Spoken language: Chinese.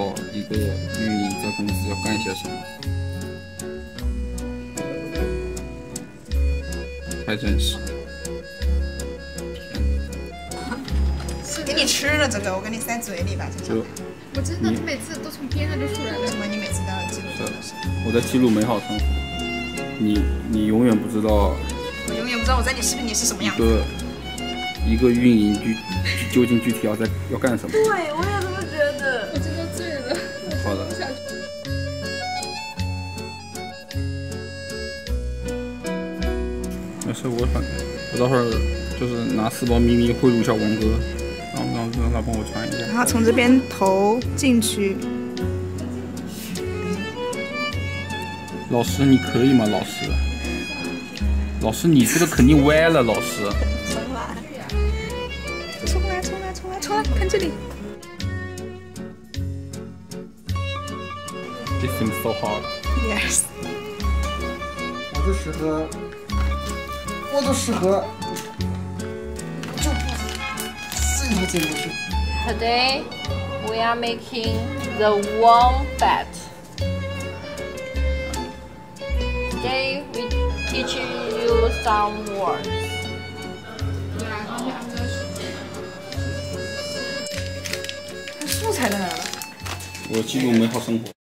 道一个运营在公司要干些什么，太真实。 给你吃了这个，我给你塞嘴里吧，就就我真的每次都从边上就出来了。 为什么你每次都要记录这个事？ 我在记录美好生活，你永远不知道我永远不知道我在你视频里是什么样子。 一个运营究竟具体要干什么。 对，我也这么觉得。 我真的醉了。 好的。没事，我到时候就是拿4包咪咪贿赂一下王哥，让他帮我传一下。 然后从这边投进去。 老师，你可以吗？老师，你这个肯定歪了，老师。 冲来，看这里。 This seems so hard. Yes. 我就适合，就这条进不去。 Today we are making the wombat. Today we teach you some words. 素材在哪了？ 我记录美好生活。